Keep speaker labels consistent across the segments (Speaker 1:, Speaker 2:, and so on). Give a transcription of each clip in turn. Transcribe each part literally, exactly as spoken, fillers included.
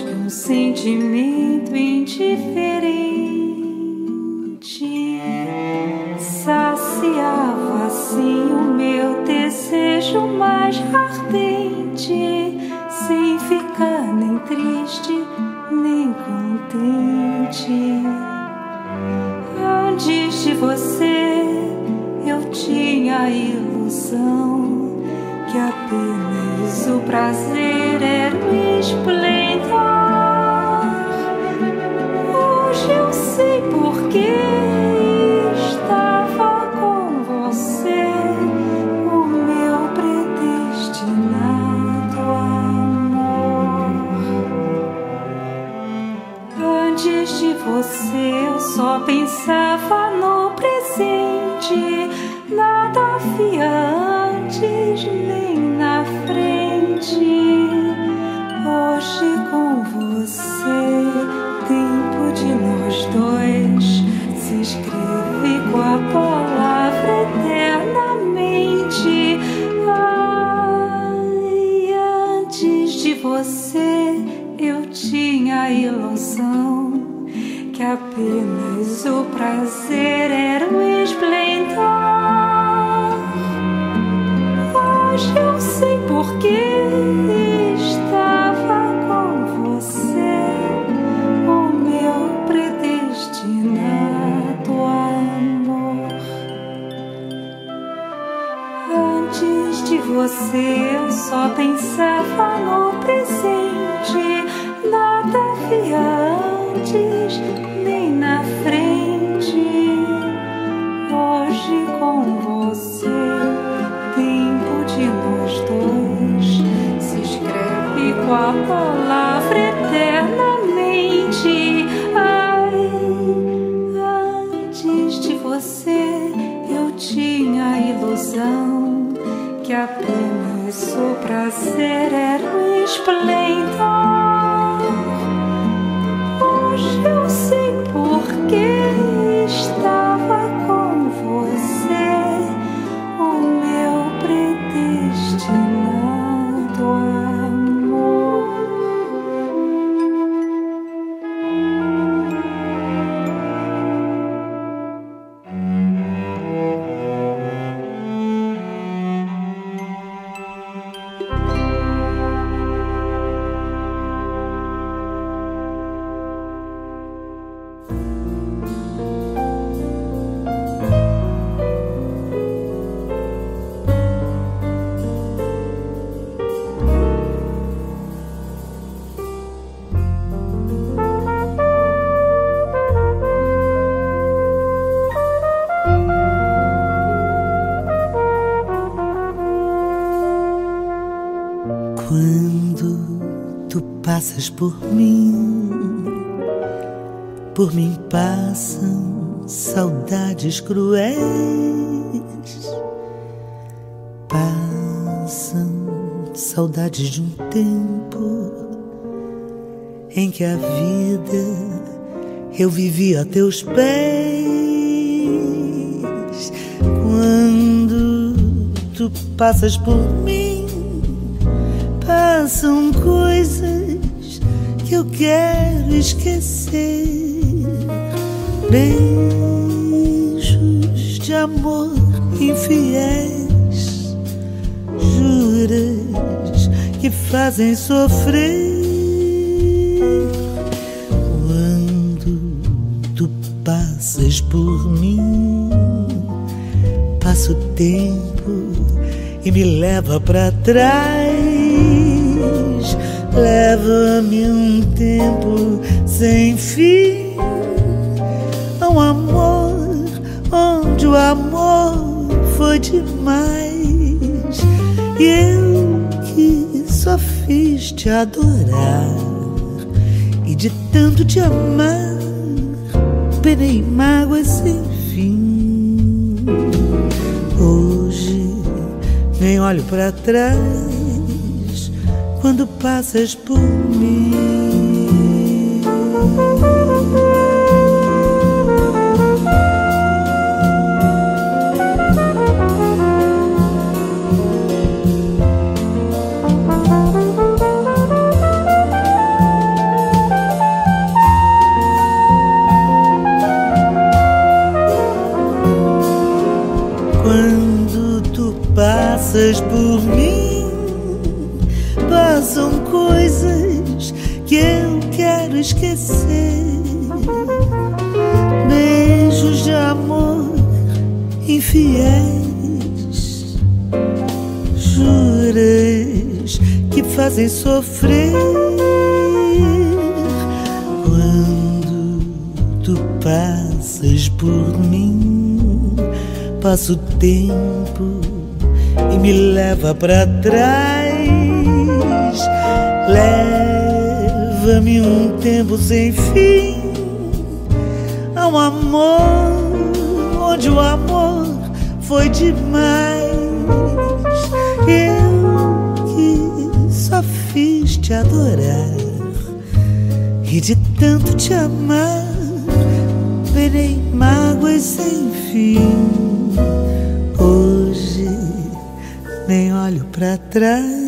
Speaker 1: mais que um sentimento indiferente saciava assim o meu desejo mais ardente, sem ficar nem triste nem contente. Antes de você eu tinha a ilusão que apenas o prazer era o esplendor. Hoje eu sei por que estava com você, o meu predestinado amor. Antes de você eu só pensava no presente, nada havia antes nem na frente. Hoje com você, tempo de nós dois se escreve com a palavra eternamente. Ai, antes de você eu tinha a ilusão que apenas o prazer era o esplendor. Hoje eu sei por que estava com você, o meu predestinado amor. Antes de você eu só pensava no presente, nada havia antes nem na frente. Hoje com você, tempo de nós dois se escreve com a palavra eternamente. Ai, antes de você eu tinha a ilusão que apenas o prazer era o esplendor. Hoje eu sei por que estava com você, o meu predestinado amor.
Speaker 2: Quando tu passas por mim, por mim passam saudades cruéis, passam saudades de um tempo em que a vida eu vivi a teus pés. Quando tu passas por mim, passam coisas que eu quero esquecer, beijos de amor infiéis, juras que fazem sofrer. Quando tu passas por mim, passa o tempo e me leva pra trás. Leva-me um tempo sem fim a um amor onde o amor foi demais. E eu que só fiz te adorar, e de tanto te amar penei mágoas sem fim. Hoje nem olho pra trás quando passas por mim. que eu quero esquecer. Beijos de amor infiéis, juras que fazem sofrer. Quando tu passas por mim, passa o tempo e me leva pra trás. Leva-me um tempo sem fim a um amor onde o amor foi demais. Eu que só fiz te adorar e de tanto te amar penei mágoas sem fim. Hoje nem olho pra trás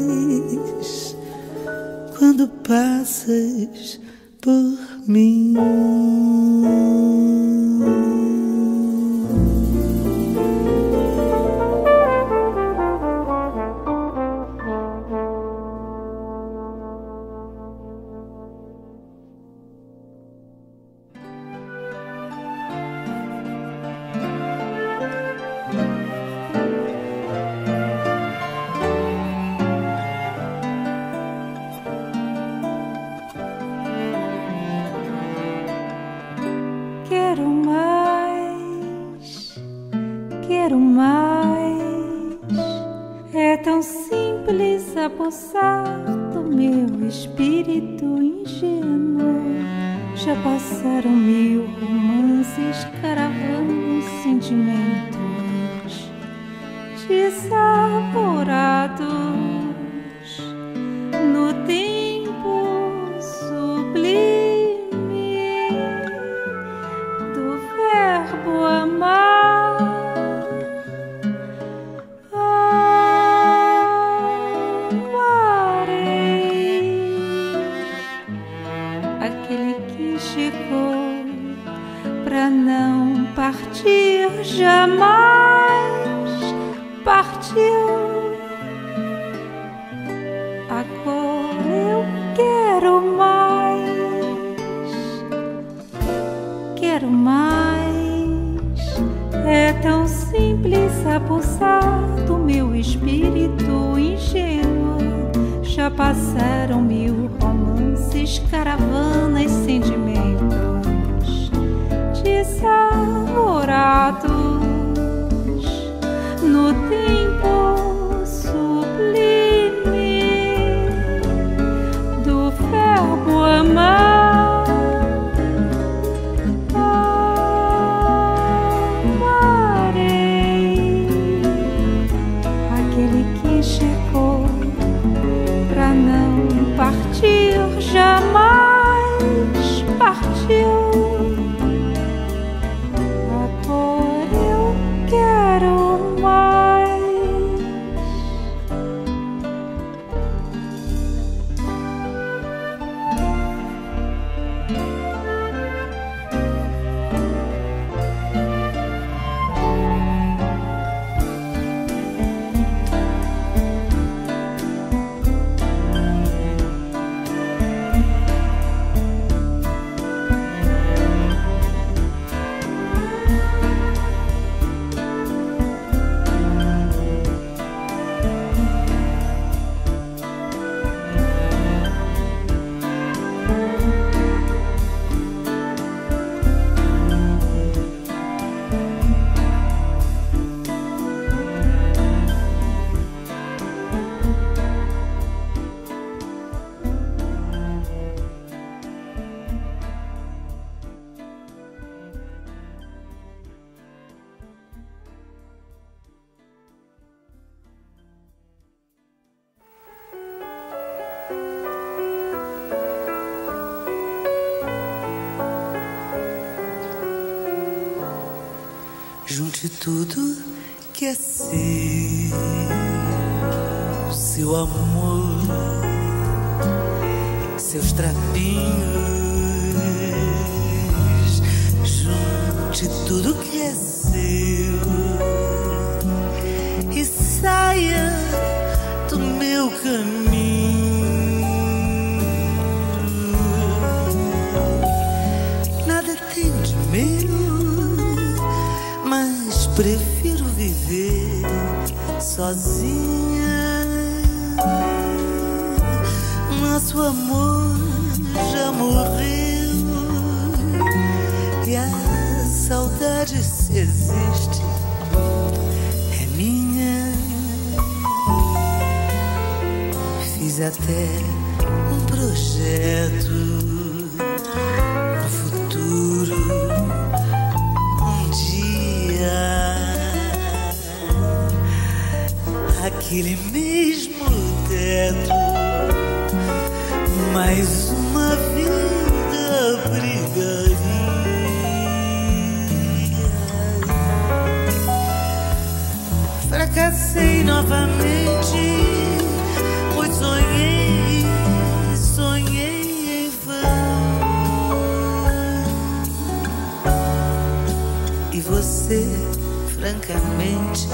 Speaker 2: quando passas por mim.
Speaker 1: Quero mais, quero mais. É tão simples a pulsar do meu espírito ingênuo. Já passaram mil romances, caravanas, sentimentos desaborados no tempo sublime do verbo amar. Amarei aquele que chegou pra não partir jamais. Partiu. Agora eu quero mais, quero mais. É tão simples a pulsar do meu espírito ingênuo. Já passaram mil romances, caravanas, sentimentos desamorados no tempo sublime do verbo amar. Amarei aquele que chegou pra não partir jamais. Partiu. Agora eu quero mais.
Speaker 2: Junte tudo que é seu, seu amor, seus trapinhos. Junte tudo que é seu e saia do meu caminho. prefiro viver sozinha. Nosso amor já morreu e a saudade, se existe, é minha. Fiz até um projeto no futuro. Um dia aquele mesmo teto, mais uma vida brigaria. Fracassei novamente, pois sonhei, sonhei em vão. E você, francamente,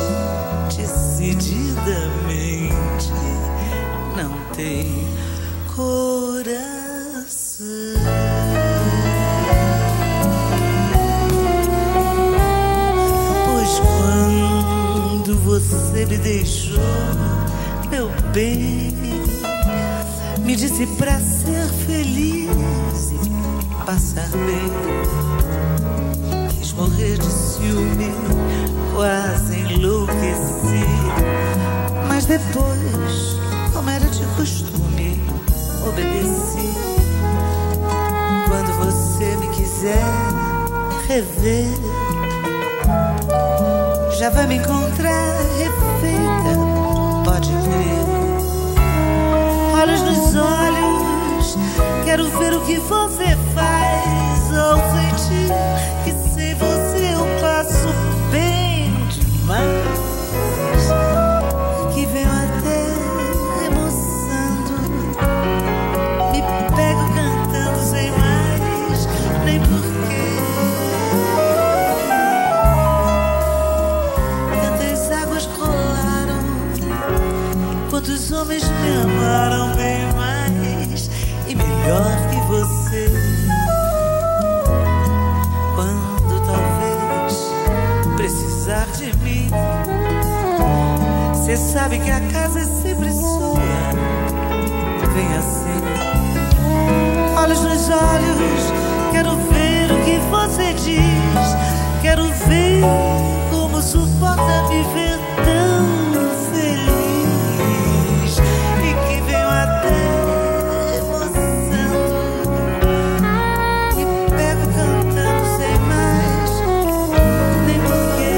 Speaker 2: decididamente, não tem coração. Pois quando você me deixou, meu bem, me disse pra ser feliz e passar bem. Quis morrer de ciúme, quase enlouqueci, mas depois, como era de costume, obedeci. Quando você me quiser rever, já vai me encontrar refeita, pode crer. Olhos nos olhos, quero ver o que você faz ao sentir que sem você eu passo bem demais. Que venho até remoçando, me pego cantando sem mais nem porquê. Tantas águas rolaram, quantos homens me amaram bem mais e melhor que você. Quando talvez precisar de mim, cê sabe que a casa é sempre sua. Vem assim, olhos nos olhos, quero ver o que você diz. Quero ver como suporta me ver tão feliz. E que venho até emocionando, me pego cantando sem mais nem porquê.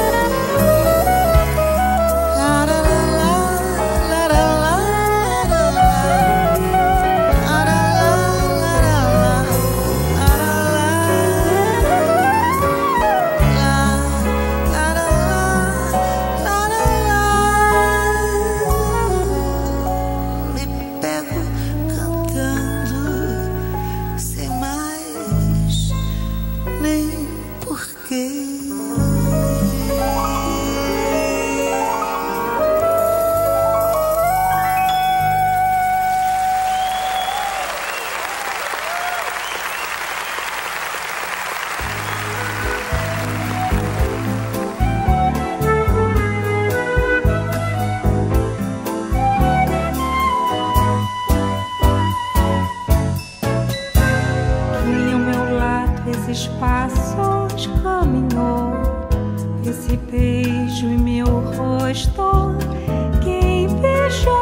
Speaker 1: Esses passos caminhou, esse beijo em meu rosto, quem beijou?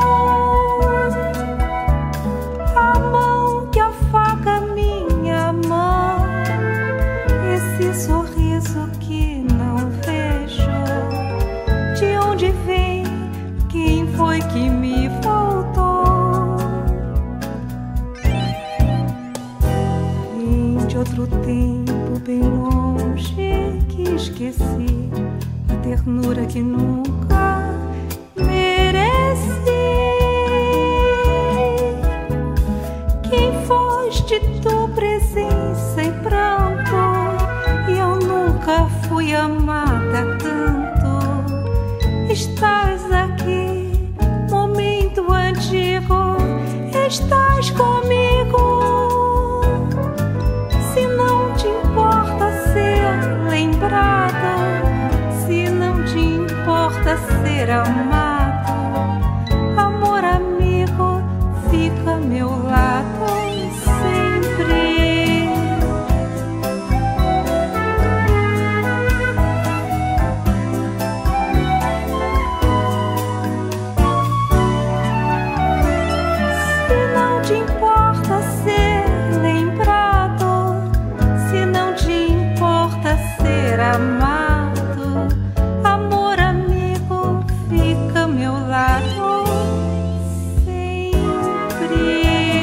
Speaker 1: A mão que afaga minha mão, esse sorriso que não vejo. De onde vem? Quem foi que me voltou? De outro tempo bem longe que esqueci a ternura que nunca mereci. Quem foste tu, presença em pranto, e eu nunca fui amada tanto. Estás aqui, momento antigo, estás comigo. Se não te importa ser lembrado, ser amado. Amor amigo, fica a meu lado sempre. Se não te importa ser lembrado, se não te importa ser amado, amor amigo, fica a meu lado sempre.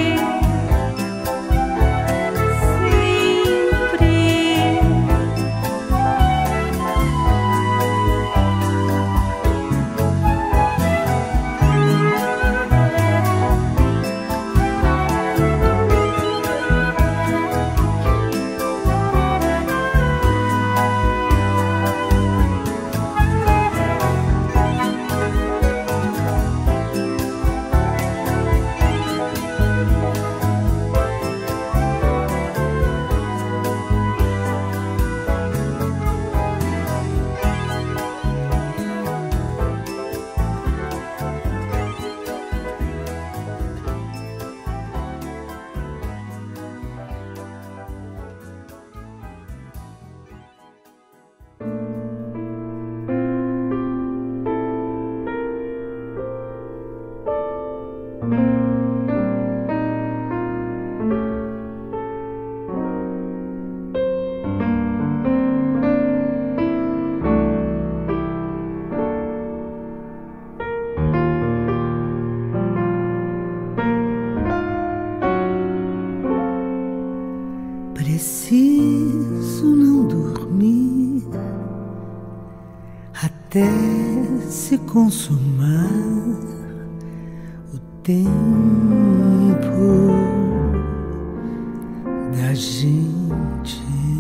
Speaker 2: Preciso não dormir até se consumar o tempo da gente.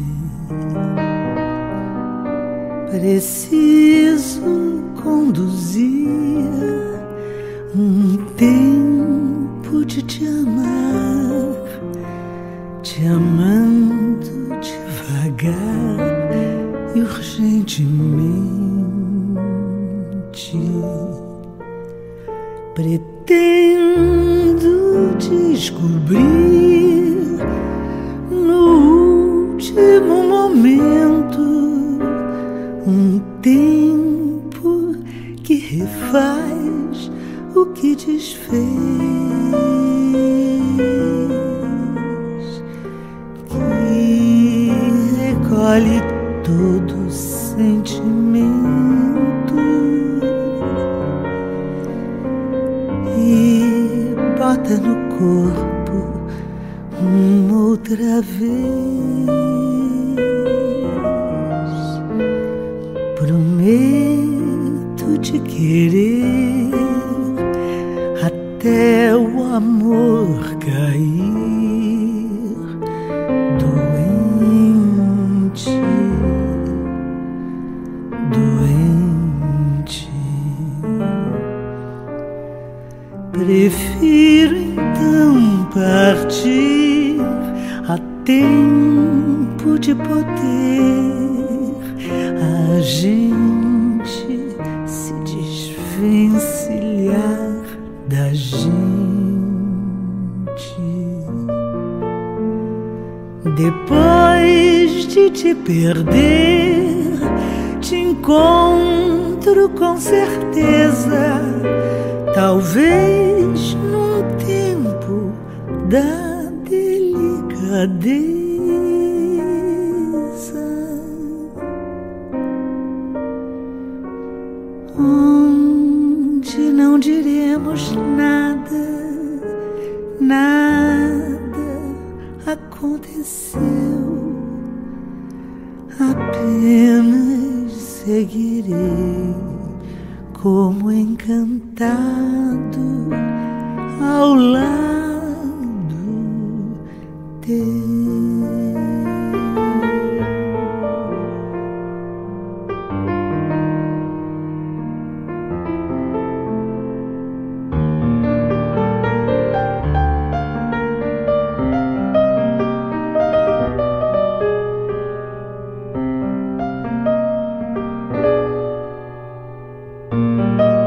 Speaker 2: Preciso conduzir um tempo de te amar, te amando devagar e urgentemente. Pretendo descobrir no último momento um tempo que refaz o que desfez, que recolhe todo sentimento e bota no corpo uma outra vez. Prometo te querer até o amor cair, doente, doente. Prefiro então partir a tempo de poder a gente se desvencilhar da gente. Depois de te perder, te encontro com certeza, talvez num tempo da delicadeza, onde não diremos nada, nada aconteceu, apenas seguirei como encantado ao lado teu. Música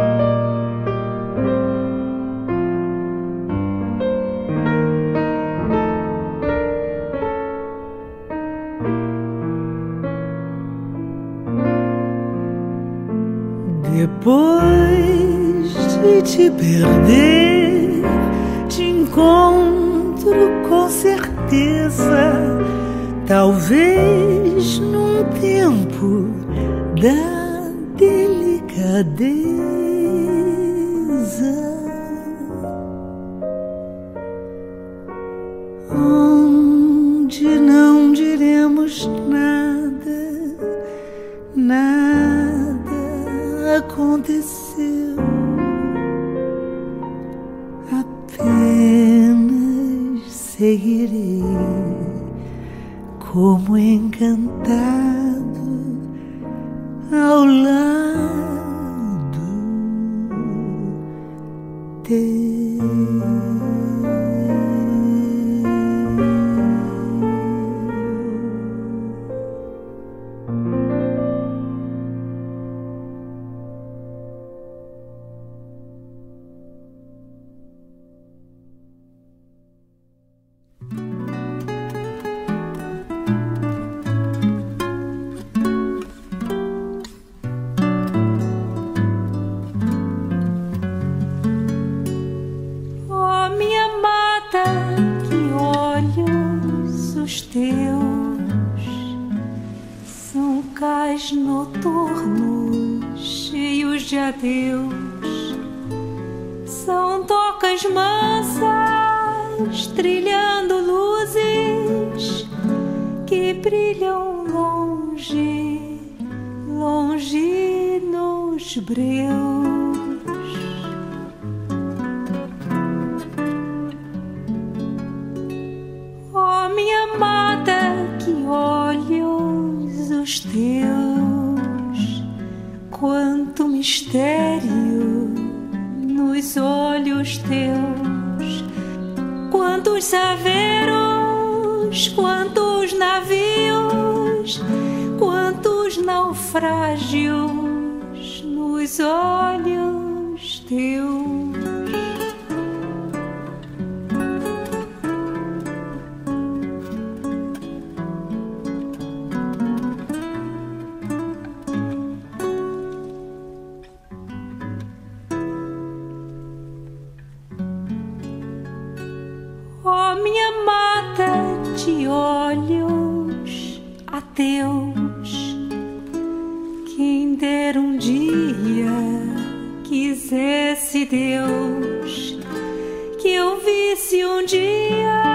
Speaker 2: Depois de te perder, te encontro com certeza, talvez num tempo da delicadeza, onde não diremos nada, nada aconteceu, apenas seguirei como encantado ao lado teu.
Speaker 1: Noturnos cheios de adeus, são tocas mansas trilhando luzes que brilham longe, longe nos breus. Oh, minha amada, que olhos os teus, quanto mistério nos olhos teus, quantos saveiros, quantos navios, quantos naufrágios nos olhos teus. Oh, minha amada, de olhos ateus, quem dera um dia, quisesse Deus, que eu visse um dia